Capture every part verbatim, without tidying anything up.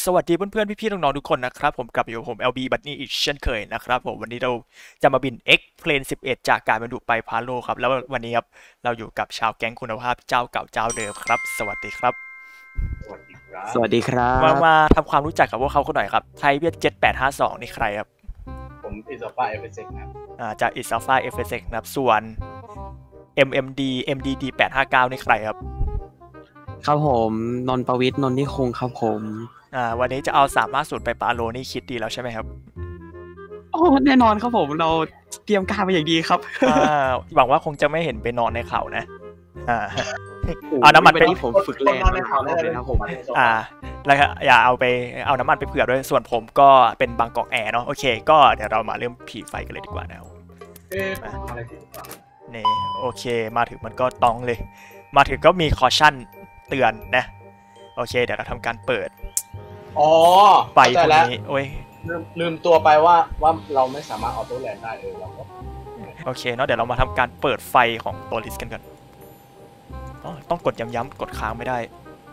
สวัสดีเพื่อนๆพี่ๆน้องๆทุกคนนะครับผมกลับอยู่กับผม แอล บี บัดนี้อีกเช่นเคยนะครับผมวันนี้เราจะมาบิน X Plane สิบเอ็ดจากการบรรทุกไปพาโลครับแล้ววันนี้ครับเราอยู่กับชาวแก๊งคุณภาพเจ้าเก่าเจ้าเดิมครับสวัสดีครับสวัสดีครับสวัสดีครัมาบมาทำความรู้จักกับพวกเขากันหน่อยครับไทเวียดเจ็ดแปดห้าสองนี่ใครครับผมอิสฟ้าเอฟเอสเอ็กครับอ่าจากอิสฟาเอฟเอสเอ็กนะครับส่วน เอ็ม เอ็ม ดี เอ็ม ดี ดี แปดห้าเก้านี่ใครครับครับผมนนท์ประวิตรนนทิคงครับผมอ่าวันนี้จะเอาสามห้าศูนย์ไปปาโลนี่คิดดีแล้วใช่ไหมครับโอ้แน่นอนครับผมเราเตรียมการมาอย่างดีครับอ่าหวังว่าคงจะไม่เห็นไปนอนในเขานะอ่าเอาน้ำมันไปที่ผมฝึกแรงมาหาเลยนะผมอ่าแล้วอย่าเอาไปเอาน้ำมันไปเผื่อด้วยส่วนผมก็เป็นบางกอกแอร์เนาะโอเคก็เดี๋ยวเรามาเริ่มผีไฟกันเลยดีกว่านะครับเอ๊ะอะไรที่นี่โอเคมาถึงมันก็ต้องเลยมาถึงก็มีคอชั่นเตือนนะโอเคเดี๋ยวเราทำการเปิดอ๋อไฟตรงนี้โอ้ยลืมลืมตัวไปว่าว่าเราไม่สามารถออโต้แลนด์ได้เออเราก็โอเคเนาะเดี๋ยวเรามาทำการเปิดไฟของตัวลิสกันก่อนอ๋อต้องกดย้ำๆกดค้างไม่ได้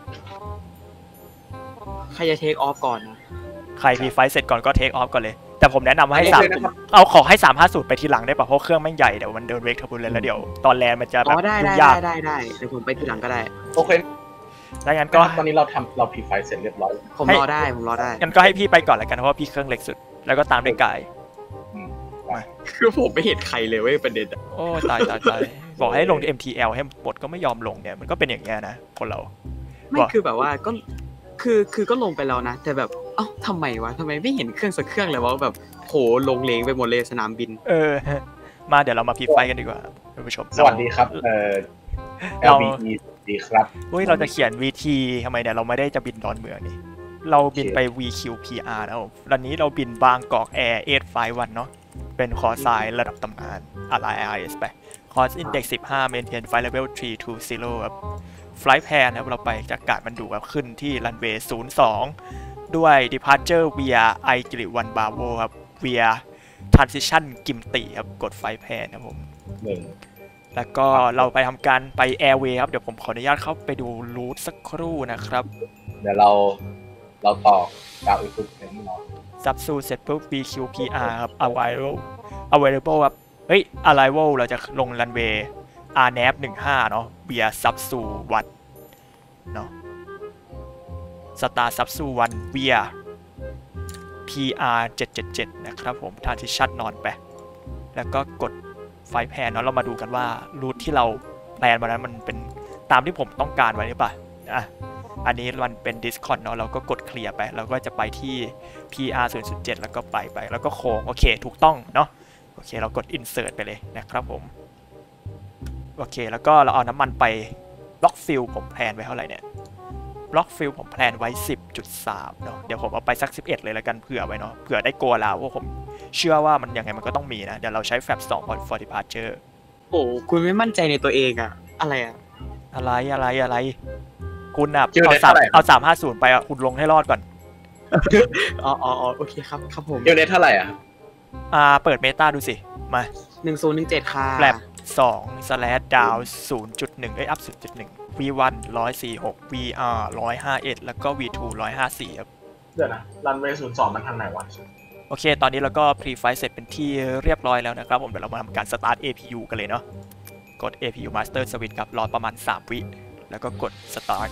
ใครจะเทคออฟก่อนนะใครมีไฟเสร็จก่อนก็เทคออฟก่อนเลยแต่ผมแนะนำให้สามเอาขอให้สามห้าศูนย์ไปทีหลังได้ป่ะเพราะเครื่องไม่ใหญ่เดี๋ยวมันเดินเวกทับบุลเลยแล้วเดี๋ยวตอนแลนมันจะแบบยุ่งยากได้ได้เดี๋ยวผมไปทีหลังก็ได้โอเคแล้วงั้นก็ตอนนี้เราทำเราพีไฟเสร็จเรียบร้อยผมรอได้ผมรอได้งั้นก็ให้พี่ไปก่อนแล้วกันเพราะว่าพี่เครื่องเล็กสุดแล้วก็ตามด้วยกายคือผมไม่เห็นใครเลยเว้ยประเด็นโอ้ตายตายตายบอกให้ลง เอ็ม ที แอล ให้ปลดก็ไม่ยอมลงเนี่ยมันก็เป็นอย่างเงี้ยนะคนเราไม่คือแบบว่าก็คือคือก็ลงไปแล้วนะแต่แบบเอ้าทำไมวะทำไมไม่เห็นเครื่องสักเครื่องเลยวะแบบโหลงเลงไปหมดเลยสนามบินเออมาเดี๋ยวเรามาพีไฟกันดีกว่าท่านผู้ชมสวัสดีครับเอ่อ แอล บี อี ดีครับเฮ้ยเราจะเขียน วี ที ทำไมเนี่ยเราไม่ได้จะบินดอนเมืองนี่เราบินไป วี คิว พี อาร์ นะวันนี้เราบินบางกอกแอร์เอทไฟวันเนาะเป็นคอร์สไซน์ระดับตำนานอะไร ไอ เอส ไปคอร์สอินเด็กซ์สิบห้า maintain flight level three two zero ครับ flight plan นะครับเราไปจากกาดมันดูครับขึ้นที่รันเวย์ศูนย์สองด้วย departure via ไอกิริวันบาโวครับ via transition กิมติครับกด flight plan นะผมแล้วก็เราไปทำการไป airway ครับเดี๋ยวผมขออนุญาตเข้าไปดูรูทสักครู่นะครับเดี๋ยวเราเราต่อกาวอีกทุกหนึ่งเนาะซับซูเสร็จปุ๊บ วี คิว พี อาร์ ครับ available available ครับเฮ้ย arrival เราจะลงรันเวย์ อาร์ เอ็น เอ ฟ สิบห้าเนาะ via ซับซูวันเนาะ star ซับซูวัน via พี อาร์ เจ็ดเจ็ดเจ็ดนะครับผม transition นอนไปแล้วก็กดไฟแพนเนาะเรามาดูกันว่ารูทที่เราแพลนมานั้นมันเป็นตามที่ผมต้องการไว้หรือเปล่าอ่ะอันนี้มันเป็น Discord เนาะเราก็กดเคลียร์ไปเราก็จะไปที่ พี อาร์ ศูนย์ ศูนย์ เจ็ดแล้วก็ไปไปแล้วก็โค้งโอเคถูกต้องเนาะโอเคเรากด Insert ไปเลยนะครับผมโอเคแล้วก็เราเอาน้ำมันไปบล็อกฟิลผมแพลนไว้เท่าไหร่เนี่ยบล็อกฟิลผมแพลนไว้ สิบจุดสาม เนาะเดี๋ยวผมเอาไปสักสิบเอ็ดเลยแล้วกันเผื่อไว้เนาะเผื่อได้โกลาวว่าผมเชื่อว่ามันยังไงมันก็ต้องมีนะเดี๋ยวเราใช้แฟลปสอง for departure โอ้คุณไม่มั่นใจในตัวเองอะอะไรอะอะไรอะไรอะไรคุณอ่ะเอาสามเอาสามห้าศูนย์ไปอ่ะคุณลงให้รอดก่อนอ๋ออ๋อโอเคครับครับผมเดี๋ยวนี้เท่าไหร่อ่ะอ่าเปิดเมตาดูสิมาหนึ่งศูนย์หนึ่งเจ็ดค่ะแฟลปสองสแลชดาวศูนย์จุดหนึ่งเอ้ยอัพศูนย์จุดหนึ่ง วี วันร้อยสี่หก วี อาร์ร้อยห้าเอ็ดแล้วก็ วี ทูร้อยห้าสี่ครับเดี๋ยวนะรันเวย์ศูนย์สองมันทางไหนวะโอเคตอนนี้เราก็พรีไฟล์เสร็จเป็นที่เรียบร้อยแล้วนะครับผมเดี๋ยวเรามาทำการสตาร์ท เอ พี ยู กันเลยเนาะกด เอ พี ยู Master Switch ครับรอประมาณสามวิแล้วก็กด Start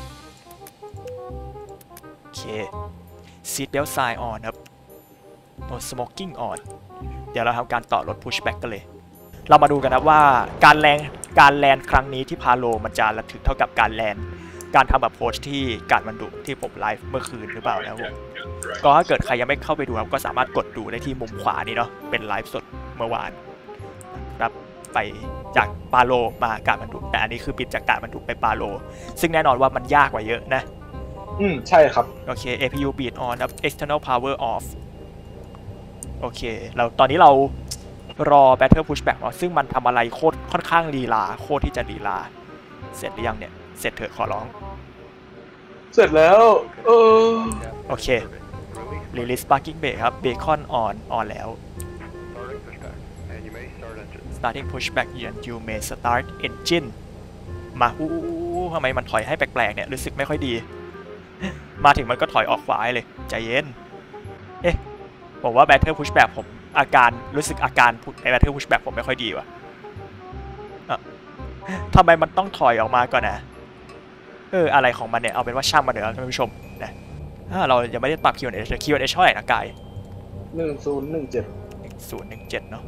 โอเค Seat Belt Sign on ครับ No Smoking on เดี๋ยวเราทำการต่อรถ Pushback กันเลยเรามาดูกันนะว่าการแลนการแลนครั้งนี้ที่พาโลมันจะระทึกเท่ากับการแลนการทำแบบโพสที่การมันดุที่ผมไลฟ์เมื่อคืนหรือเปล่านะครับผมก็ถ้าเกิดใครยังไม่เข้าไปดูครับก็สามารถกดดูได้ที่มุมขวานี้เนาะเป็นไลฟ์สดเมื่อวานครับไปจากปาโลมาการมันดุแต่อันนี้คือบินจากการมันดุไปปาโลซึ่งแน่นอนว่ามันยากกว่าเยอะนะอืมใช่ครับโอเค เอ พี ยู beat on ครับ external power off โอเคเราตอนนี้เรารอ battle pushback ซึ่งมันทำอะไรโคตรค่อนข้างลีลาโคตรที่จะลีลาเสร็จหรือยังเนี่ยเสร็จเถอะขอร้องเสร็จแล้วเออโอเค release sparking brake ครับ beacon on on แล้ว starting pushback and you may start engine มาอู้ทำไมมันถอยให้แปลกๆเนี่ยรู้สึกไม่ค่อยดีมาถึงมันก็ถอยออกขวาเลยใจเย็นเอ๊ะผมว่า Battle Pushback ผมอาการรู้สึกอาการใน Battle Pushback ผมไม่ค่อยดีว่ะทำไมมันต้องถอยออกมาก่อนนะเอออะไรของมันเนี่ยเอาเป็นว่าช่างมันเถอะท่านผู้ชมนะเรายังไม่ได้ปรับ คิว แอนด์ เอ คิว แอนด์ เอ เท่าไหร่นะกายหนึ่งศูนย์หนึ่งเจ็ดหนึ่งศูนย์หนึ่งเจ็ดเนาะ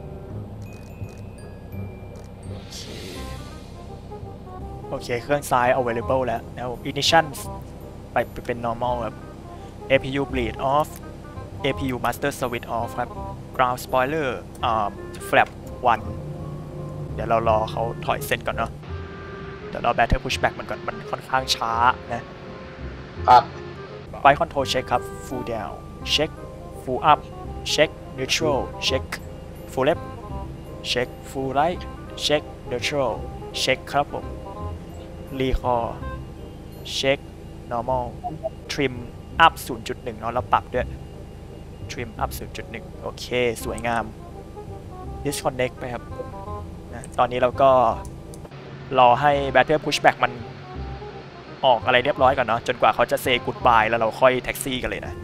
โอเคเครื่องซ้าย available แล้วแล้ว ignition ไปเป็น normal ครับ เอ พี ยู bleed off เอ พี ยู master switch off ครับ ground spoiler อ่า flap วันเดี๋ยวเรารอเขาถอยเสร็จก่อนเนาะเดี๋ยวรอ battle pushback มันก่อนมันค่อนข้างช้านะครับ flight control check ครับ full down check full up check neutral check full left check full right check neutral check ครับผม recall check normal trim up ศูนย์จุดหนึ่ง เนาะแล้วปรับด้วย trim up ศูนย์จุดหนึ่ง โอเคสวยงาม disconnect ไปครับนะตอนนี้เราก็รอให้ battle pushback มันออกอะไรเรียบร้อยก่อนเนาะจนกว่าเขาจะ say goodbye แล้วเราค่อยแท็กซี่กันเลยนะ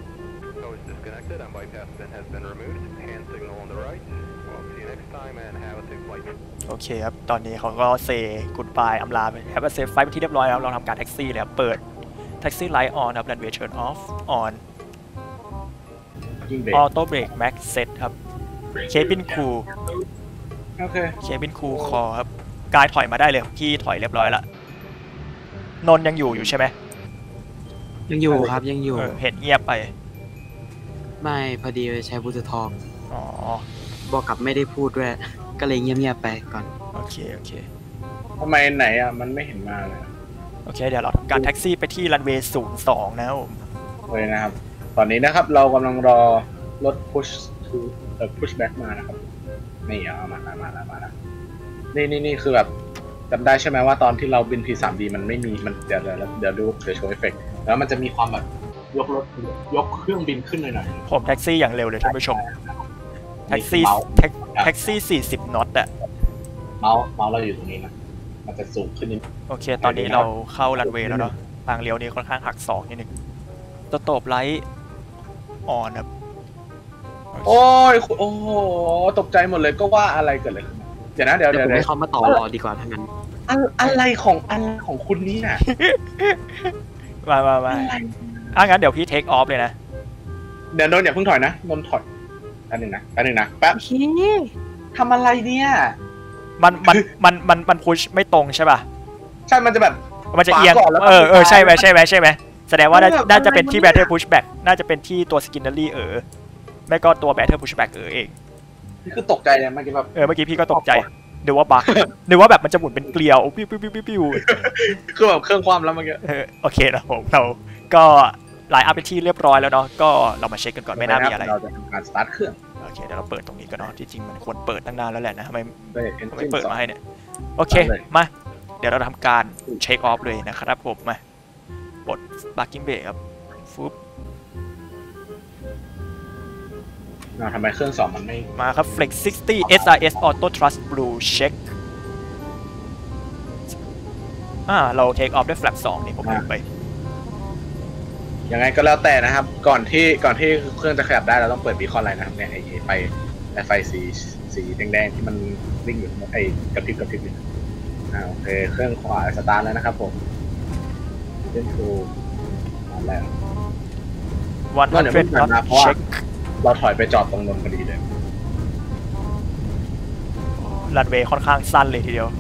โอเคครับตอนนี้เขาก็ say goodbye อำลาไปแฮปปี้เซฟไฟล์เป็นที่เรียบร้อยแล้วเราทำการแท็กซี่เลยครับเปิดแท็กซี่ไลท์ออนครับ runway turn off on auto brake max set ครับ cabin crew โอเค cabin crew call ครับกายถอยมาได้เลยพี่ถอยเรียบร้อยละนนยังอยู่อยู่ใช่ไหมยังอยู่ครับยังอยู่เออเห็นเงียบไปไม่พอดีใช้บลูทูธทอล์กอ๋อบอกกับไม่ได้พูดด้วยก็เลยเงียบๆไปก่อนโอเคโอเคทำไมไหนอ่ะมันไม่เห็นมาเลยโอเคเดี๋ยวเราทำการแท็กซี่ไปที่รันเวย์ศูนย์สองนะครับเลยนะครับตอนนี้นะครับเรากำลังรอรถ push to เอ่อ push back มานะครับนี่เอามามามามามานี่นี่นี่คือแบบจำได้ใช่ไหมว่าตอนที่เราบิน พี ทรี ดี มันไม่มีมันเดี๋ยวเดี๋ยวเดี๋ยวดูเดี๋ยวโชว์เอฟเฟกต์แล้วมันจะมีความแบบยกรถยกเครื่องบินขึ้นหน่อยๆผมแท็กซี่อย่างเร็วเลยท่านผู้ชมแท็กซี่แท็กซี่สี่สิบน็อตอะเมาส์เมาส์เราอยู่ตรงนี้นะมันจะสูงขึ้นนิดโอเคตอนนี้เราเข้ารันเวย์แล้วเนาะทางเลี้ยวนี้ค่อนข้างหักศอกนิดนึงตัวโตบไลท์อ่อนครับโอ้ยโอ้โหตกใจหมดเลยก็ว่าอะไรเกิดอะไรขึ้นเดี๋ยวนะเดี๋ยวเดี๋ยวให้เขามาต่อรอดีกว่าทั้งนั้นอะไรของอะไรของคุณนี่น่ะมามามาอ่ะงั้นเดี๋ยวพี่เทคออฟเลยนะเดี๋ยวนนท์อย่าเพิ่งถอยนะนนท์ถอยอันหนึ่งนะอันหนึ่งนะแป๊บทำอะไรเนี่ยมันมันมันมันมันพุชไม่ตรงใช่ป่ะใช่มันจะแบบมันจะเอียงเออเออใช่ไหมใช่ไหมใช่ไหมแสดงว่าน่าจะเป็นที่ battle pushback น่าจะเป็นที่ตัว skinnery เออไม่ก็ตัว battle pushback เออเองนี่คือตกใจเลยเมื่อกี้แบบเออเมื่อกี้พี่ก็ตกใจนึกว่าบั๊กนึกว่าแบบมันจะหมุนเป็นเกลียวปิ้วปิ้วปิ้วปิ้วคือแบบเครื่องความแล้วเมื่อกี้โอเคนะผมเราก็ไลน์อัพเป็นที่เรียบร้อยแล้วเนาะก็เรามาเช็คกันก่อนไม่น่ามีอะไรเราจะทำการสตาร์ทเครื่องโอเคเดี๋ยวเราเปิดตรงนี้ก็เนาะที่จริงมันควรเปิดตั้งนานแล้วแหละนะทำไมไม่เปิดมาให้เนี่ยโอเคมาเดี๋ยวเราทำการเช็คออฟเลยนะครับผมมาปลดบาร์กิ้งเบรกครับฟุ๊บทำไมเครื่องสองมันไม่มาครับ Flex หกสิบ เอส อาร์ เอส Auto Thrust Blue Check อ่าเรา take off ด้วย flap สองนี่ผมลืมไปยังไงก็แล้วแต่นะครับก่อนที่ก่อนที่เครื่องจะขยับได้เราต้องเปิดบีคอนไลน์นะครับเนี่ยไอ้ไฟไอ้ไฟสีสีแดงๆที่มันวิ่งอยู่ไอ้กระพริบกระพริบนี่อ่าโอเคเครื่องขวาสตาร์ทแล้วนะครับผมเล่นทูมาแล้ววันนั้นเป็นนะเพราะว่าเราถอยไปจอดตรงนนพอดีเลยรันเวย์ค่อนข้างสั้นเลยทีเดียว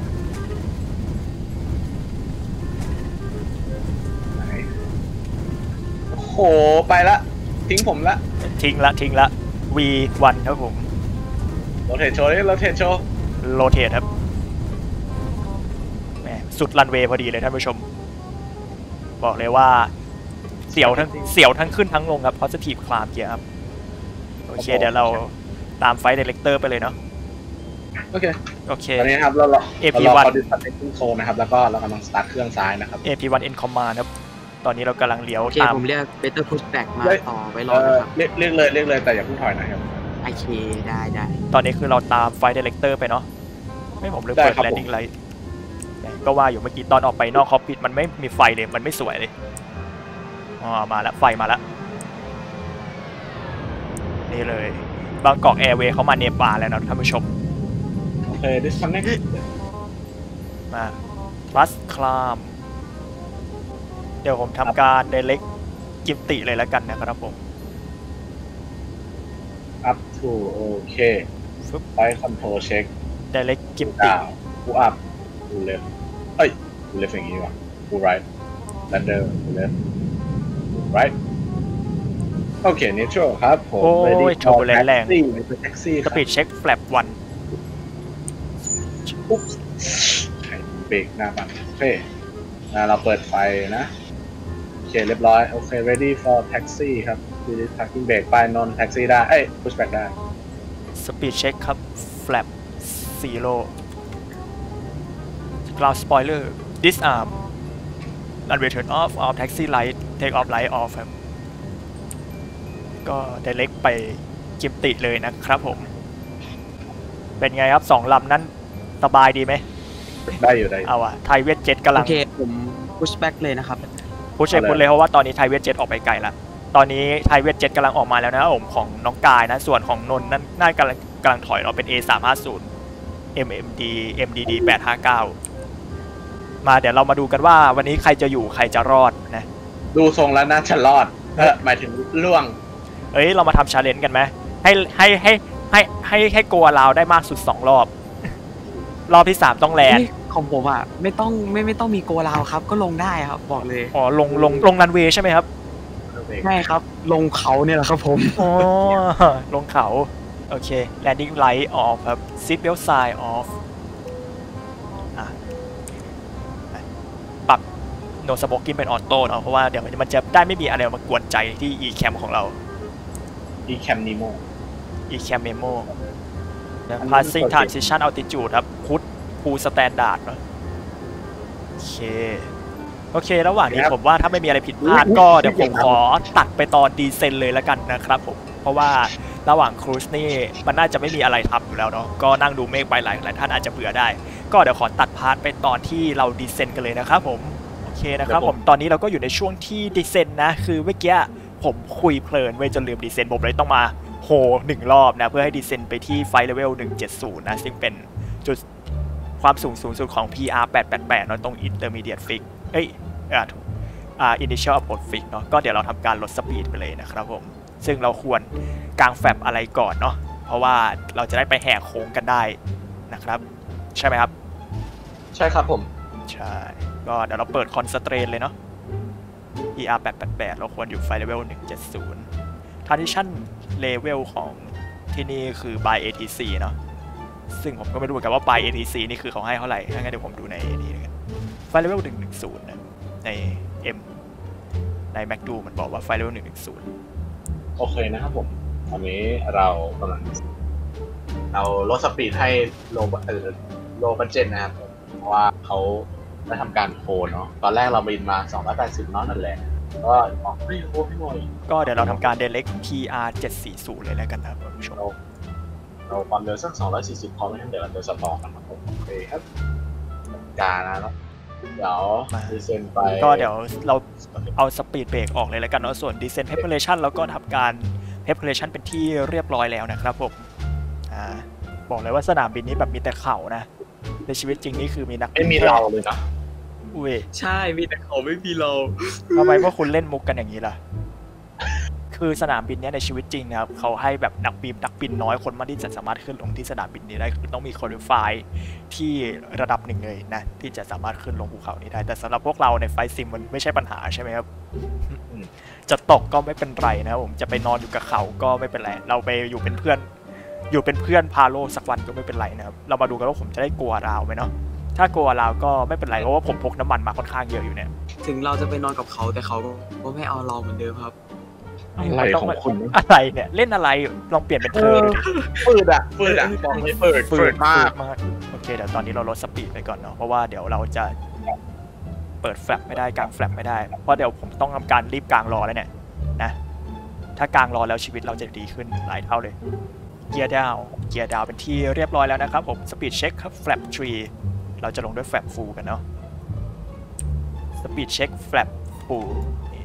โอ้โหไปละทิ้งผมละทิ้งละทิ้งละ วี วัน ครับผมโรเทตโชว์โรเทตโชว์โรเทตครับแหมสุดรันเวย์พอดีเลยท่านผู้ชมบอกเลยว่าเสียวทั้งเสียวทั้งขึ้นทั้งลงครับ positive ความเกียร์ครับโอเคเดี๋ยวเราตามไฟท์ไดเรคเตอร์ไปเลยเนาะโอเคโอเคตอนนี้ครับเราเรา เอ พี วัน เราดิสคัทติ้งโซนนะครับแล้วก็เรากำลังสตาร์ทเครื่องซ้ายนะครับเอ พี วัน in command ครับตอนนี้เรากำลังเลี้ยวตามผมเรียก better pushback มาต่อไว้รอนะครับเรียกเรียกเลยเรียกเลยแต่อย่าเพิ่งถอยนะครับโอเคได้ได้ตอนนี้คือเราตามไฟท์ไดเรคเตอร์ไปเนาะไม่ผมเลยเปิด landing light ก็ว่าอยู่เมื่อกี้ตอนออกไปนอกคอกพิทมันไม่มีไฟเลยมันไม่สวยเลยอ๋อมาแล้วไฟมาแล้วนี่เลยบางกอกแอร์เวย์เขามาเนปาลแล้วนะท่านผู้ชมโอเค disconnect มาบัสคลามเดี๋ยวผมทำการเดเล็กกิมติเลยแล้วกันนะครับผม up to โอเคไป control check เดเล็กกิมติ down กู up กู left เอ้ยกู left อย่างนี้ดีกว่ากู right lander กู left กู right โอเค neutral ครับผมโอ้ย ready โชว์แรงแรงแท็กซี่สปีดเช็คแฟลปวันปุ๊บใครเบรกหน้าบ้านโอเคอ่าเราเปิดไฟนะโอเคเรียบร้อยโอเค ready for taxi ครับ release parking brake ไปนอนแท็กซี่ได้เอ้ย push back ได้สปีดเช็คครับแฟลปซีโร่กราวสปอยเลอร์ disarm runway turn off off taxi light take off light off ครับก็เดเล็กไปกิมติเลยนะครับผมเป็นไงครับสองลำนั้นสบายดีไหมได้อยู่ได้อยู่เอาอะไทยเวทเจ็ตกำลัโอง เคผม push back เลยนะครับพูดเช็คพูดเลยเพราะว่าตอนนี้ไทยเวทเจ็ตออกไปไกลแล้วตอนนี้ไทยเวทเจ็ตกำลังออกมาแล้วนะผมของน้องกายนะส่วนของนนท์นั้นน่ากำลังกำลังถอยเราเป็น เอ สามห้าศูนย์ เอ็ม เอ็ม ดี เอ็ม ดี ดี แปดห้าเก้ามาเดี๋ยวเรามาดูกันว่าวันนี้ใครจะอยู่ใครจะรอดนะดูทรงแล้วน่าจะรอดเออหมายถึงล่วงเอ้ยเรามาทำชาเลนจ์กันไหมให้ให้ให้ให้ให้ให้โกลาวได้มากสุดสองรอบ รอบที่สามต้องแลนด์ของผมอ่ะไม่ต้องไม่ไม่ต้องมีโกลาวครับก็ลงได้ครับบอกเลยอ๋อลงลงลงรันเวย์ใช่ไหมครับใช่ครับลงเขาเนี่ยแหละครับผมอ๋อลงเขาโอเค landing light off ครับ seat belt sign off อ่ะปรับ no smoking เป็นออโต้เนาะเพราะว่าเดี๋ยวมันจะได้ไม่มีอะไรมากวนใจที่ e-cam ของเราอีแคมนีโม e-cam memo นะ passing transition altitude ครับ พุทพูสแตนดาร์ดเนาะโอเคโอเคระหว่างนี้ผมว่าถ้าไม่มีอะไรผิดพลาดก็เดี๋ยวผมขอตัดไปตอนดีเซนเลยแล้วกันนะครับผมเพราะว่าระหว่างครูซนี่มันน่าจะไม่มีอะไรทำอยู่แล้วเนาะก็นั่งดูเมฆไปหลายหลายท่านอาจจะเบื่อได้ก็เดี๋ยวขอตัดพาร์ทไปตอนที่เราดีเซนกันเลยนะครับผมโอเคนะครับผมตอนนี้เราก็อยู่ในช่วงที่ดีเซนนะคือเมื่อกี้ผมคุยเพลินเว้ยจนลืมดีเซนผมเลยต้องมาโฮหนึ่งรอบนะเพื่อให้ดีเซนไปที่ไฟเลเวลหนึ่งเจ็ดศูนย์นะซึ่งเป็นจุดความสูงสูงสุดของ พี อาร์ แปดแปดแปดเนาะตรง Intermediate Fix เอ้ยอ่าถูกอ่า Initial Approach Fix เนาะก็เดี๋ยวเราทำการลดสปีดไปเลยนะครับผมซึ่งเราควรกางแฟบอะไรก่อนเนาะเพราะว่าเราจะได้ไปแหกโค้งกันได้นะครับใช่ไหมครับใช่ครับผมใช่ก็เดี๋ยวเราเปิด Constraint เลยเนาะ พี อาร์ แปดแปดแปดเราควรอยู่ไฟเลเวลหนึ่งเจ็ดศูนย์ Transition Level ของที่นี่คือ by เอ ที ซี เนาะซึ่งผมก็ไม่รู้เหมือนกันว่า by เอ ที ซี นี่คือเขาให้เท่าไหร่ถ้างั้นเดี๋ยวผมดูในนี้กันไฟเลเวลหนึ่งหนึ่งศูนย์นะใน M ใน Mac ดูมันบอกว่าไฟเลเวลหนึ่งหนึ่งศูนย์โอเคนะครับผมตอนนี้เรากำลังเราลดสปีดให้โลเออโลบัดเจ็ตนะครับเพราะว่าเขาได้ทำการโคเนาะตอนแรกเราบินมาสองร้อยแปดสิบน็อตนั่นแหละก็ออกไม่โค้พี่หน่อยก็เดี๋ยวเราทำการ Delect พี อาร์ เจ็ดสี่ศูนย์เลยแล้วกันนะครับคุณผู้ชมเราเราความเร็วสักสองร้อยสี่สิบพอไม่ทันเดี๋ยวเราจะสต็อกกันครับผมโอเคครับการนะเดี๋ยวดีเซนไปก็เดี๋ยวเราเอาสปีดเบรกออกเลยแล้วกันเนาะส่วน Descent Preparation เราก็ทำการ Preparation เป็นที่เรียบร้อยแล้วนะครับผมอ่าบอกเลยว่าสนามบินนี้แบบมีแต่เขานะในชีวิตจริงนี่คือมีนักบินไม่มีเราเลยนะอุ้ยใช่มีแต่เขาไม่มีเราทำไมพวกคุณเล่นมุกกันอย่างนี้ล่ะคือสนามบินเนี้ยในชีวิตจริงนะครับเขาให้แบบนักบินนักบินน้อยคนมากที่จะสามารถขึ้นลงที่สนามบินนี้ได้คือต้องมีคอลิฟายที่ระดับหนึ่งเลยนะที่จะสามารถขึ้นลงภูเขานี้ได้แต่สำหรับพวกเราในไฟซิมมันไม่ใช่ปัญหาใช่ไหมครับจะตกก็ไม่เป็นไรนะครับผมจะไปนอนอยู่กับเขาก็ไม่เป็นไรเราไปอยู่เป็นเพื่อนอยู่เป็นเพื่อนพาโลสักวันก็ไม่เป็นไรนะครับเรามาดูกันว่าผมจะได้กลัวราวไหมเนาะถ้ากลัวราวก็ไม่เป็นไรเพราะว่าผมพกน้ำมันมาค่อนข้างเยอะอยู่เนี่ยถึงเราจะไปนอนกับเขาแต่เขาก็ไม่เอาเราเหมือนเดิมครับอะไรของคุณอะไรเนี่ยเล่นอะไรลองเปลี่ยนเป็นเธอดูดิปืดอ่ะปืดอ่ะบอกเลยปืดปืดมากมากโอเคเดี๋ยวตอนนี้เราลดสปีดไปก่อนเนาะเพราะว่าเดี๋ยวเราจะเปิดแฟลปไม่ได้กางแฟลปไม่ได้เพราะเดี๋ยวผมต้องทำการรีบกางรอแล้วเนี่ยนะถ้ากางรอแล้วชีวิตเราจะดีขึ้นหลายเท่าเลยเกียร์ดาวเกียร์ดาวเป็นที่เรียบร้อยแล้วนะครับผมสปีดเช็คครับแฟลปทรีเราจะลงด้วยแฟลปฟูลกันเนาะสปีดเช็คแฟลปฟูล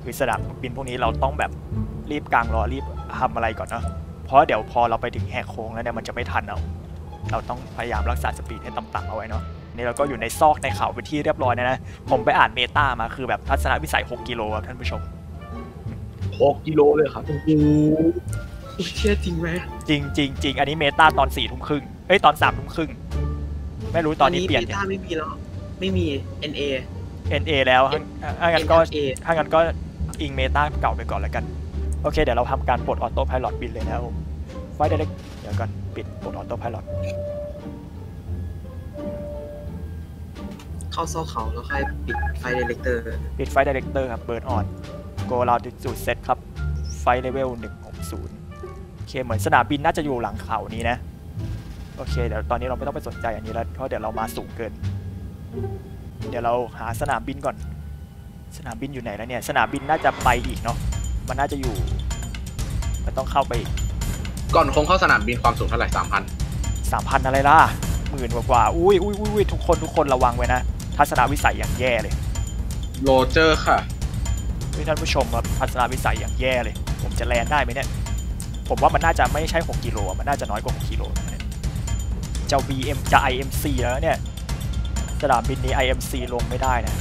คือสนามบินพวกนี้เราต้องแบบรีบกางรอรีบทำอะไรก่อนเนาะเพราะเดี๋ยวพอเราไปถึงแหกโค้งแล้วเนี่ยมันจะไม่ทันเอาเราต้องพยายามรักษาสปีดให้ต่ำๆเอาไว้เนาะนี่เราก็อยู่ในซอกในเขาเป็นที่เรียบร้อยนะนะผมไปอ่านเมตามาคือแบบทัศนวิสัยหกกิโลครับท่านผู้ชมหกกิโลเลยครับโอ้โหเชื่อจริงไหมจริงจริงจริงอันนี้เมตาตอนสี่ทุ่มครึ่งเอ้ยตอนสามทุ่มครึ่งไม่รู้ตอนนี้เปลี่ยนเมตาไม่มีแล้วไม่มี เอ็น เอเอ็น เอ แล้วถ้างั้นก็ถ้างั้นก็อิงเมตาเก่าไปก่อนแล้วกันโอเคเดี๋ยวเราทำการปลดออโต้ไพลอตบินเลยนะครับผมไฟเดเล็กเดี๋ยวก่อนปิดปลดออโต้ไพลอตเข้าซอกเขาแล้วค่อยปิดไฟเดเรคเตอร์ปิดไฟเดเรคเตอร์ครับเบิร์นออนโกลาดิจูดเซตครับไฟเลเวลหนึ่งหกศูนย์โอเคเหมือนสนามบินน่าจะอยู่หลังเขานี้นะโอเคเดี๋ยวตอนนี้เราไม่ต้องไปสนใจอันนี้แล้วเพราะเดี๋ยวเรามาสูงเกินเดี๋ยวเราหาสนามบินก่อนสนามบินอยู่ไหนแล้วเนี่ยสนามบินน่าจะไปอีกเนาะมันน่าจะอยู่มันต้องเข้าไปก่อนคงเข้าสนามบินความสูงเท่าไหร่สามพันสามพันอะไรล่ะหมื่นกว่าอุ้ยอุ้ยอุ้ยทุกคนทุกคนระวังไว้นะทัศนวิสัยอย่างแย่เลยโรเจอร์ค่ะท่านผู้ชมครับทัศนวิสัยอย่างแย่เลยผมจะแลนได้ไหมเนี่ยผมว่ามันน่าจะไม่ใช่หกกิโลมันน่าจะน้อยกว่าหกกิโลเจ้า บี เอ็ม จะ ไอ เอ็ม ซี แล้วเนี่ยสนามบินนี้ ไอ เอ็ม ซี ลงไม่ได้นะ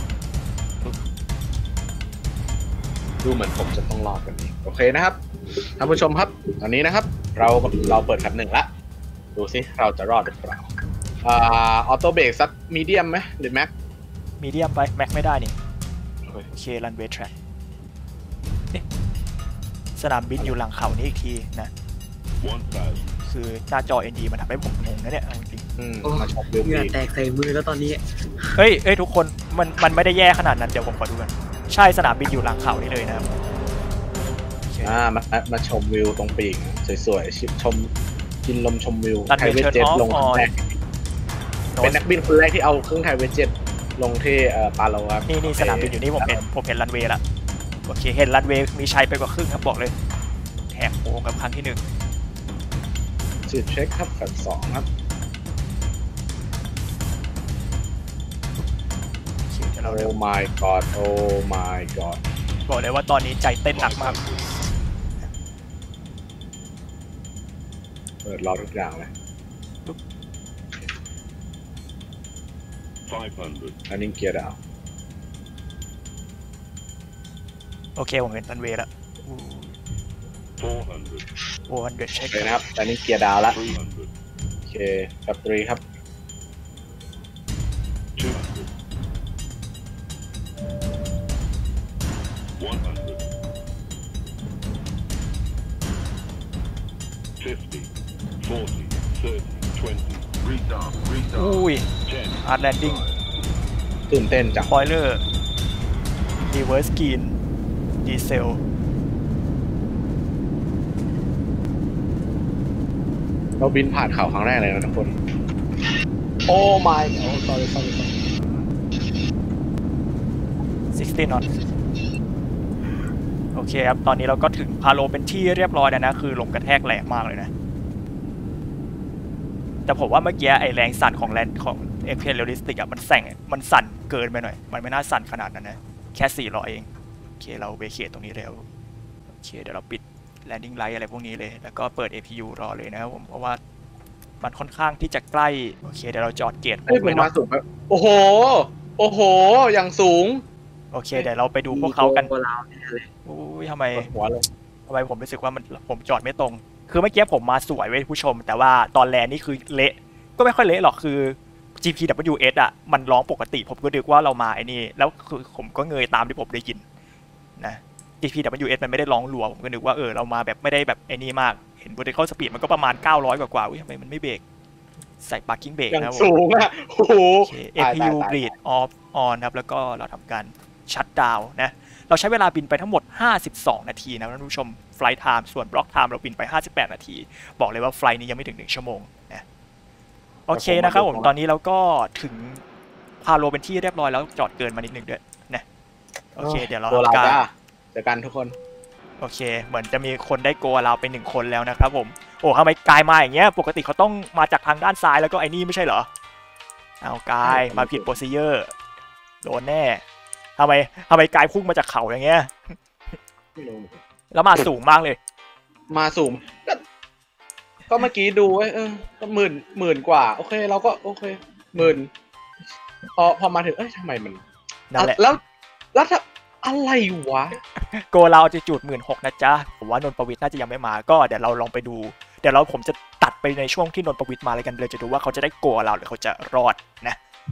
ดูเหมือนผมจะต้องรอกันอีกโอเคนะครับท่านผู้ชมครับตอนนี้นะครับเราเราเปิดแคปหนึ่งละดูสิเราจะรอดหรือเปล่าอ่าออโต้เบรกสักมีเดียมไหมหรือแม็กมีเดียมไปแม็กไม่ได้นี่โอเครันเวย์แทร็กสนามบินอยู่หลังเขานี้อีกทีนะคือหน้าจอ เอ็น ดี มันทำให้ผมงงนะเนี่ยจริงๆเหงื่อแตกใส่มือแล้วตอนนี้เฮ้ยเฮ้ยทุกคนมันมันไม่ได้แย่ขนาดนั้นเดี๋ยวผมขอดูกันใช่สนามบินอยู่หลังเขานี่เลยนะครับอ่ามามาชมวิวตรงปีกสวยๆชิชมกินลมชมวิวไทยเวจเจ็ตลงแรกเป็นนักบินคนแรกที่เอาเครื่องไทยเวจเจ็ตลงที่ปาโลครับนี่นี่สนามบินอยู่นี่ผมเห็นผมเห็นรันเวย์ละโอเคเห็นรันเวย์มีชัยไปกว่าครึ่งครับบอกเลยแหกโค้งกับครั้งที่หนึ่งจุดเช็คครับขัดสองครับโอ้ my god โอ้ my god บอกเลยว่าตอนนี้ใจเต้นหนักมากเปิดรอทุกอย่างเลยอันนี้เกียร์ดาวโอเคผมเห็นรันเวย์แล้วโอ้โหเดือดเช็คเลยนะครับอันนี้เกียร์ดาวแล้วโอเคกับตรีครับอุ้ยอาร์ตแลนดิ้งตื่นเต้นจังสปอยเลอร์รีเวิร์สกรีนดีเซลเราบินผ่านเขาครั้งแรกเลยนะทุกคนโอ้ my โอ้ sorry sorry sorry สิบหก knots โอเคครับตอนนี้เราก็ถึงพาโลเป็นที่เรียบร้อยแล้วนะคือลมกระแทกแรงมากเลยนะแต่ผมว่าเมื่อกี้ไอแรงสั่นของแลนของเอ็กเพนเรียลลิสติกอ่ะมันแส่งมันสั่นเกินไปหน่อยมันไม่น่าสั่นขนาดนั้นนะแค่สี่ร้อยเองโอเคเราเวเคตตรงนี้แล้วโอเคเดี๋ยวเราปิดแลนดิ้งไลท์อะไรพวกนี้เลยแล้วก็เปิด เอ พี ยู รอเลยนะครับผมเพราะว่ามันค่อนข้างที่จะใกล้โอเคเดี๋ยวเราจอดเกียร์เลยเนาะโอ้โหโอ้โหอย่างสูงโอเคเดี๋ยวเราไปดูพวกเขากันอุ้ยทำไมทำไมผมรู้สึกว่ามันผมจอดไม่ตรงคือเมื่อกี้ผมมาสวยเว้ยผู้ชมแต่ว่าตอนแลนนี่คือเละก็ไม่ค่อยเละหรอกคือ จี พี ดับเบิลยู เอส อ่ะมันร้องปกติผมก็นึกว่าเรามาไอ้นี่แล้วคือผมก็เงยตามที่ผมได้ยินนะ จี พี ดับเบิลยู เอส มันไม่ได้ร้องรัวผมก็นึกว่าเออเรามาแบบไม่ได้แบบไอ้นี่มากเห็น vertical speed มันก็ประมาณเก้าร้อยกว่าๆอุ้ยทำไมมันไม่เบรกใส่ parking brake นะสูงอ่ะโอ้โหเอ พี ยู bleed off on ครับแล้วก็เราทำการ shut down นะเราใช้เวลาบินไปทั้งหมดห้าสิบสองนาทีนะท่านผู้ชม flight time ส่วน block time เราบินไปห้าสิบแปดนาทีบอกเลยว่าไฟล์นี้ยังไม่ถึงหนึ่งชั่วโมงนะโอเคนะครับผมตอนนี้เราก็ถึงพาโลเป็นที่เรียบร้อยแล้วจอดเกินมานิดนึงด้วยนะโอเคเดี๋ยวเราทำการเจอกันทุกคนโอเคเหมือนจะมีคนได้โกเราเป็นหนึ่งคนแล้วนะครับผมโอ้ทำไมกายมาอย่างเงี้ยปกติเขาต้องมาจากทางด้านซ้ายแล้วก็ไอ้นี่ไม่ใช่เหรอเอากายมาผิดโปรซีเจอร์โดนแน่ทำไมทำไมกายพุ่งมาจากเขาอย่างเงี้ยไม่รู้แล้วมาสูงมากเลยมาสูงก็ก็เมื่อกี้ดูไว้เออก็หมื่นหมื่นกว่า โอเค เราก็โอเคหมื่นพอพอมาถึงเอ้ยทำไมมันนั่นแหละแล้วแล้วถ้าอะไรวะโกเราจะจุดหมื่นหกนะจ๊ะผมว่านนท์ประวิตรน่าจะยังไม่มาก็เดี๋ยวเราลองไปดูเดี๋ยวเราผมจะตัดไปในช่วงที่นนท์ประวิตรมาเลยกันเลยจะดูว่าเขาจะได้โกเราหรือเขาจะรอดนะ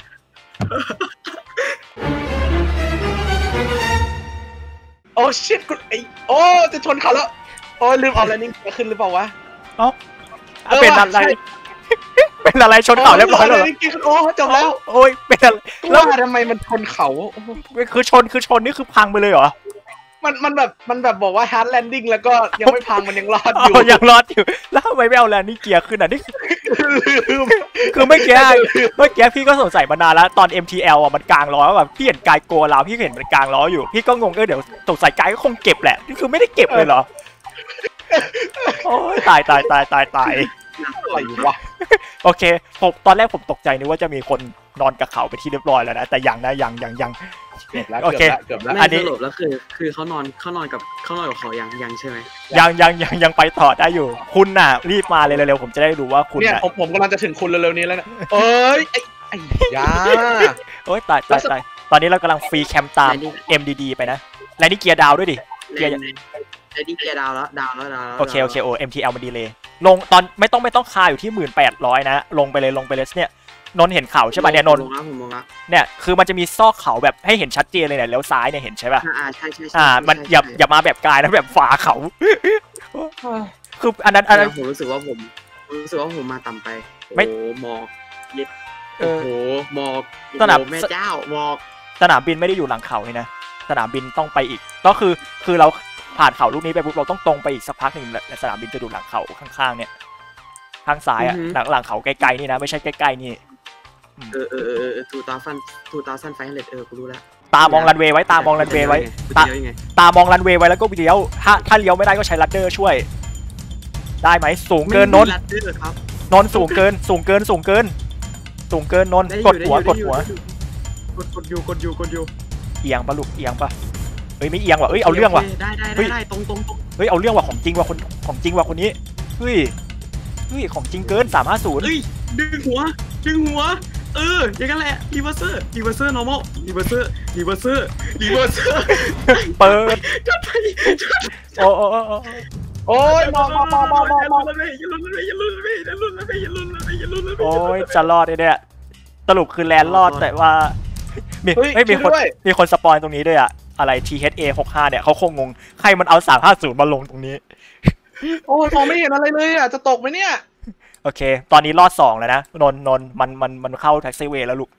โอ้ชิตกูไอโอ้จะชนเขาแล้วโอ้ลืมเอาแล้วนี่จะขึ้นหรือเปล่าวะเอ้าเออเป็นอะไรใช่เป็นอะไรชนเขาเรียบร้อยแล้วเหรอโอ้จบแล้วโอ้ยเป็นอะไรแล้แล้ว วทำไมมันชนเขาโอ้โหคือชนคือชนนี่คือพังไปเลยเหรอมันมันแบบมันแบบบอกว่าฮาร์ดแลนดิ้งแล้วก็ยังไม่พังมันยังรอดออ๋ยู่อยังรอดอยู่แล้วทำไมไม่เอาแลนนี่เกียร์ขึ้นอ่ะนี่คือลืมคือเมื่อกี้เมื่อกี้พี่ก็สงสัยมานานแล้วตอน เอ็ม ที แอล อ่ะมันกลางล้อแบบพี่เห็นกายโกเราพี่เห็นมันกลางล้ออยู่พี่ก็งงเออเดี๋ยวสงสัยกายก็คงเก็บแหละนี่คือไม่ได้เก็บเลยเหรอโอ้ยตายตายตายตายตายอะไรวะโอเคผมตอนแรกผมตกใจนึกว่าจะมีคนนอนกับเขาไปที่เรียบร้อยแล้วนะแต่ยังนะยังยังยังเกือบแล้วโอเคเกือบแล้วไม่อันนี้สรุปแล้วคือคือเขานอนเขานอนกับเขานอนกับเขายังยังใช่ไหมยังยังยังยังไปต่อได้อยู่ คุณน่ะรีบมาเลยเร็วๆผมจะได้รู้ว่าคุณเนี่ยน่ะผมผมกำลังจะถึงคุณเร็วๆนี้แล้วเนี่ยเอ้ยไอ้ไอ้ยาโอ้ยตายตายตายตอนนี้เรากำลังฟรีแคมตาม เอ็ม ดี ดี ไปนะและนี่เกียร์ดาวด้วยดิ เกียร์ไอ้นี่เกียร์ดาวแล้วดาวแล้วดาวแล้วโอเคโอเคโอ เอ็ม ที แอล มันดีเลยลงตอนไม่ต้องไม่ต้องคาอยู่ที่หมื่นแปดร้อยนะลงไปเลยลงไปเลยเนี่ยนนท์เห็นเขาใช่ป่ะเนี่ยนนท์ผมมองละผมมองละเนี่ยคือมันจะมีซอกเขาแบบให้เห็นชัดเจนเลยเนี่ยแล้วซ้ายเนี่ยเห็นใช่ป่ะอ่าใช่ใช่ใช่อ่ามันอย่าใช่อย่ามาแบบกายนะแบบฝาเขา คืออันนั้นอันนั้นผมรู้สึกว่าผมรู้สึกว่าผมมาต่ำไปไม่โอ้โหหมอกเย็ดเอโอ้อโหหมอกสนามโอ้โหแม่เจ้าหมอกสนามบินไม่ได้อยู่หลังเขานี่นะสนามบินต้องไปอีกก็คือคือเราผ่านเขาลูกนี้ไปปุ๊บเราต้องตรงไปอีกสักพักหนึ่งแล้วสนามบินจะดูหลังเขาข้างๆเนี่ยข้างซ้ายอ่ะหลังหลังเขาไกลๆนี่นะไม่ใช่ใกล้ๆนี่เออเออเออเออทูตาฟันทูตาซันไฟเฮดเออกูรู้แล้วตามองรันเวย์ไว้ตามองรันเวย์ไว้ตายังไงตามองรันเวย์ไว้แล้วก็เลี้ยวถ้าถ้าเลี้ยวไม่ได้ก็ใช้ลัดเดอร์ช่วย ได้ไหมสูงเกินนนท์ลัดเดอร์ครับนนท์สูงเกินสูงเกินสูงเกินสูงเกินนนท์ได้อกดยู่หัวได้กอยู่ดหัวได้อยู่กดกดอยู่กดอยู่กดอยู่เอียงปะลูกเอียงปะเฮ้ยไม่เอียงว่ะเฮ้ยเอาเรื่องว่ะได้ได้เฮ้ได้ยได้ตรงตรงตรงเฮ้ยเอาเรื่องว่ะของจริงว่ะคนของจริงว่ะคนนี้เฮ้ยเฮ้ยของจริงเกินสามห้าศูนย์เอ้ยดึงหัวดึงหัวเอออย่างนั้นแหละรีเวอร์เซอร์รีเวอร์เซอร์ normal รีเวอร์เซอร์รีเวอร์เซอร์รีเวอร์เซอร์เปิดจัดไปโอ้โอ้โอ้โอ้โอ้ยมองมองมองมองมองมองอย่าลุ้นเลยอย่าลุ้นเลยอย่าลุ้นเลยอย่าลุ้นเลยอย่าลุ้นเลยโอ้ยจะรอดไอ้เนี่ยสรุปคือแลนด์รอดแต่ว่ามีเฮ้ยเฮ้ยมีคนช่วยด้วยมีคนสปอยตรงนี้ด้วยอะอะไร ที เอช เอ หกสิบห้าเนี่ยเขาคงงงใครมันเอาสามห้าศูนย์มาลงตรงนี้โอ้ยมองไม่เห็นอะไรเลยอ่ะจะตกไหมเนี่ยโอเค ตอนนี้รอดสองแล้วนะนนท์นนท์มันมันมันเข้าแท็กซี่เวย์แล้วลูก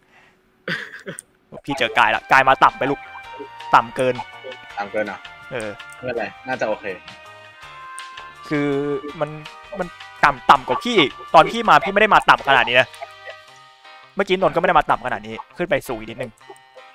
พี่เจอกายละกายมาต่ำไปลูกต่ำเกินต่างเกินอ่ะเออไม่เป็นไรน่าจะโอเคคือมันมันต่ำต่ำกว่าพี่อีกตอนพี่มาพี่ไม่ได้มาต่ำขนาดนี้นะเมื่อกี้นนท์ก็ไม่ได้มาต่ำขนาดนี้ขึ้นไปสูงอีกนิดนึง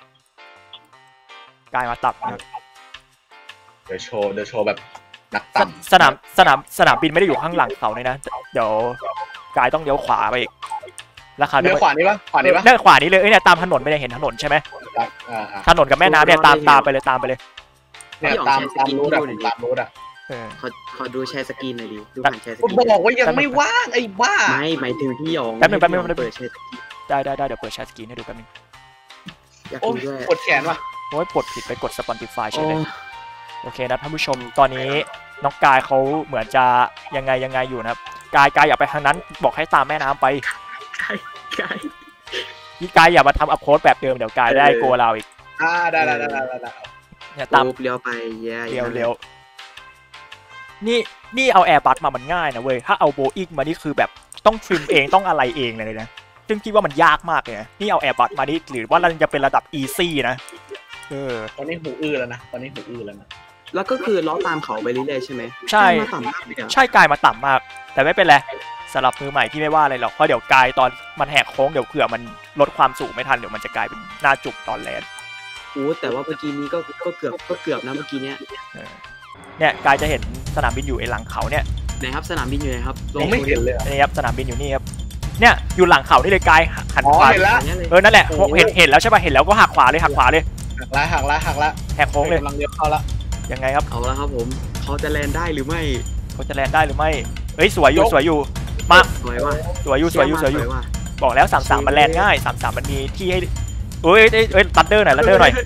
กายมาต่ำนะครับเดี๋ยวโชว์เดี๋ยวโชว์แบบหนักสต่ำสนามสนามสนามบินไม่ได้อยู่ข้างหลังเขาเลยนะเดี๋ยวกายต้องเลี้ยวขวาไปอีกแล้วคราวเลี้ยวขวานี้ปะขวานี้ปะเนี่ยขวานี้เลยเอ้ยเนี่ยตามถนนไปเลยเห็นถนนใช่ไหมครับอ่าอ่าถนนกับแม่น้ำเนี่ยตามตามไปเลยตามไปเลยเนี่ยตามตามรูทอะผมตามรูทอะเออขอขอดูแชร์สกรีนหน่อยดิดูผ่านแชร์สผมกรีนบอกว่ายังไม่ว่างไอ้บ้าไม่หมายถึงพี่หยองแป๊บนึงแป๊บนึงแป๊บนึงเปิดแชร์สกรีนได้ได้ได้เดี๋ยวเปิดแชร์สกรีนให้ดูแป๊บนึงอยากโอ้ดูยด้วยปวดแขนว่ะโอ้ยกดผิดไปกด Spotify เฉโอ้ยเลยโอเคนะท่านผู้ชมตอนนี้น้องกายเขาเหมือนจะยังไงยังไงอยู่นะครับกายกายอย่าไปทางนั้นบอกให้ตามแม่น้ำไปไก่ไก่พี่กายอย่ามาทำอัพโค้ดแบบเดิมเดี๋ยวกายได้โกเราอีกอ่าได้ได้ได้ได้ได้ได้เนี่ยตามปุ๊บเลี้ยวไปแย่เร็วเร็วนี่นี่เอาแอร์บัสมามันง่ายนะเว้ยถ้าเอาโบอิงมานี่คือแบบต้องทริมเองต้องอะไรเองเลยนะซึ่งคิดว่ามันยากมากเลยนะนี่เอาแอร์บัสมานี่หรือว่ามันจะเป็นระดับอีซี่นะเออตอนนี้หูอื้อแล้วนะตอนนี้หูอื้อแล้วนะแล้วก็คือล้อตามเขาไปเรื่อยๆใช่ไหมใช่มาต่ำมากเลยอะใช่กายมาต่ำมาก แต่ไม่เป็นไรสำหรับมือใหม่พี่ไม่ว่าอะไรหรอกเพราะเดี๋ยวกายตอนมันแหกโค้งเดี๋ยวเผื่อมันลดความสูงไม่ทันเดี๋ยวมันจะกลายเป็นหน้าจุกตอนแลนด์โอ้แต่ว่าเมื่อกี้นี้ก็ก็เกือบก็เกือบนะเมื่อกี้เนี้ยเออเนี่ยกายจะเห็นสนามบินอยู่ไอ้หลังเขาเนี่ยไหนครับสนามบินอยู่ไหนครับลผมงไม่เห็นเลยอะนี่ครับสนามบินอยู่นี่ครับเนี่ยอยู่หลังเขานี่เลยกายหันอ๋อขวาเห็นแล้วอย่างเงี้ยเลยเออนั่นแหละเห็นเห็นแล้วใช่ป่ะเห็นแล้วก็หักขวาเลยหักขวาเลยหักละหักละหักละแหกโค้งเลยกำลังเลี้ยวเข้าละยังไงครับเอาละครับผมเขาจะแลนได้หรือไม่เขาจะแลนได้หรือไม่เฮ้ยสวยอยู่สวยอยู่มาสวยว่ะสวยอยู่สวยอยู่สวยอยู่ว่ะบอกแล้วสามสามมันแลนง่ายสามสามมันมีที่ให้เอ้ยเอ้ยเอ้ยลัดเดอร์หน่อยลัดเดอร์หน่อย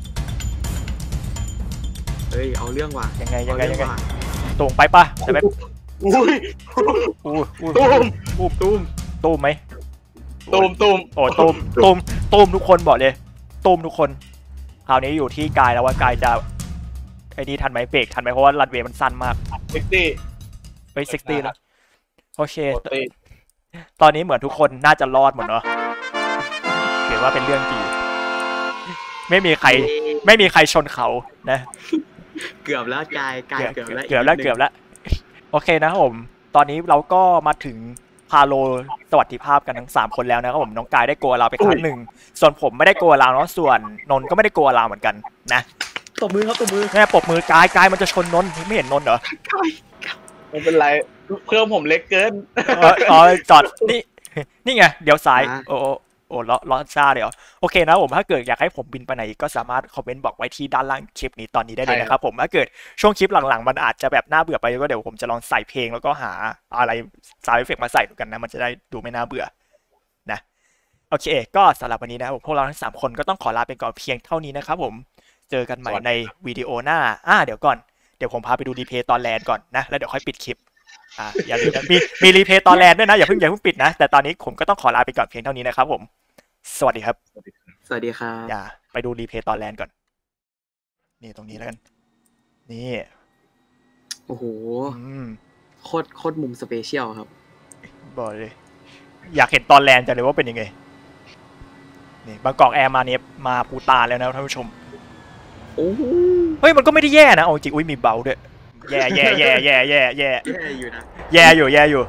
เฮ้ยเอาเรื่องว่ะยังไงยังไงเอายังเรื่ไงว่ะตรงไปปะแต่แบบอุ้ยอู้อู้ตูมอู้ตูมตูมไหมตูมตูมโอ้ตูมตูมตูมทุกคนบอกเลยตูมทุกคนคราวนี้อยู่ที่กายแล้วว่ากายจะไอ้นี่ทันไหมเบรกทันไหมเพราะว่ารันเวย์มันสั้นมากเซ็กซี่เฮ้ยซิกตี้แล้วโอเคปกติตอนนี้เหมือนทุกคนน่าจะรอดหมดเนาะถือว่าเป็นเรื่องดีไม่มีใครไม่มีใครชนเขานะเกือบแล้วกายกายเกือบแล้วเกือบแล้วเกือบแล้วโอเคนะครับผมตอนนี้เราก็มาถึงพาโลสวัสดิภาพกันทั้งสามคนแล้วนะครับผมน้องกายได้โกลัวเราไปครั้งหนึ่งส่วนผมไม่ได้โกลัวเราเนาะส่วนนนท์ก็ไม่ได้โกลัวเราเหมือนกันนะตบมือครับตบมือแม่ปรบมือกายกายมันจะชนนนท์ไม่เห็นนนท์เหรอไม่เป็นไรเครื่องผมเล็กเกินเอออ๋อจอดนี่นี่ไงเดี๋ยวซ้ายโอ้โอ้โอ้ล้อล้อชาเดี๋ยวโอเคนะผมถ้าเกิดอยากให้ผมบินไปไหนก็สามารถคอมเมนต์บอกไว้ที่ด้านล่างคลิปนี้ตอนนี้ได้เลยนะครับผมถ้าเกิดช่วงคลิปหลังๆมันอาจจะแบบน่าเบื่อไปก็เดี๋ยวผมจะลองใส่เพลงแล้วก็หาอะไรซาวด์เอฟเฟกต์มาใส่ดูกันนะมันจะได้ดูไม่น่าเบื่อนะโอเคก็สำหรับวันนี้นะครับผมพวกเราทั้งสามคนก็ต้องขอลาไปก่อนเพียงเท่านี้นะครับผมเจอกันใหม่ในวิดีโอหน้าอ่าเดี๋ยวก่อนเดี๋ยวผมพาไปดูรีเพลย์ตอนแลนก่อนนะแล้วเดี๋ยวค่อยปิดคลิปอ่าอย่าลืมนะมีมีรีเพลย์ตอนแลนด้วยนะอย่าเพิ่งอย่าเพิ่งปิดนะแต่ตอนนี้ผมก็ต้องขอลาไปก่อนเพียงเท่านี้นะครับผมสวัสดีครับสวัสดีครับอย่าไปดูรีเพลย์ตอนแลนก่อนนี่ตรงนี้แล้วกันนี่โอ้โหอืมโคตรโคตรมุมสเปเชียลครับบอกเลยอยากเห็นตอนแลนจะเลยว่าเป็นยังไงนี่บางกอกแอร์มาเนี่ยมาปูตาแล้วนะท่านผู้ชมโอ้โหเฮ้ยมันก็ไม่ได้แย่นะเอาจริงอุ้ยมีเบาด้วยแย่แย่แย่แย่แย่แย่แย่อยู่นะแย่อยู่แย่อยู่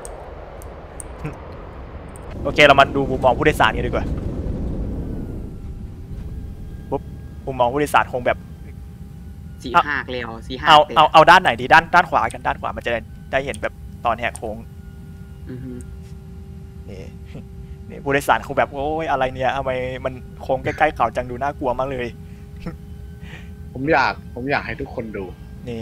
โอเคเรามาดูมุมมองผู้โดยสารกันดีกว่าปุ๊บมุมมองผู้โดยสารคงแบบสีหักเลยเอาสีหักเอาลยเอาเอาด้านไหนดีด้านด้านขวากันด้านขวามันจะได้เห็นแบบตอนแหกโค้งอือฮึนี่นี่ผู้โดยสารคงแบบโอ้ยอะไรเนี่ยทำไมมันโค้งใกล้ๆเขาจังดูน่ากลัวมากเลยผมอยากผมอยากให้ทุกคนดูนี่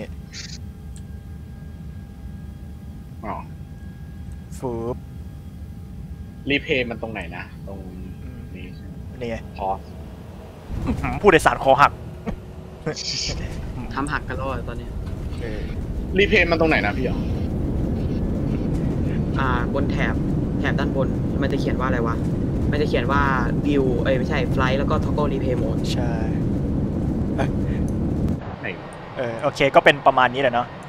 อ๋อฟืบรีเพย์มันตรงไหนนะตรงอืมนี้นี่ไงพออื้อหือผู้โดยสารคอหักทำหักกันแล้วอะตอนนี้เออรีเพย์มันตรงไหนนะพี่อ๋ออ่าบนแถบแถบด้านบนมันจะเขียนว่าอะไรวะมันจะเขียนว่า view เอ้ยไม่ใช่ flight แล้วก็ toggle replay mode ใช่ไหนเออโอเคก็เป็นประมาณนี้แหละเนาะ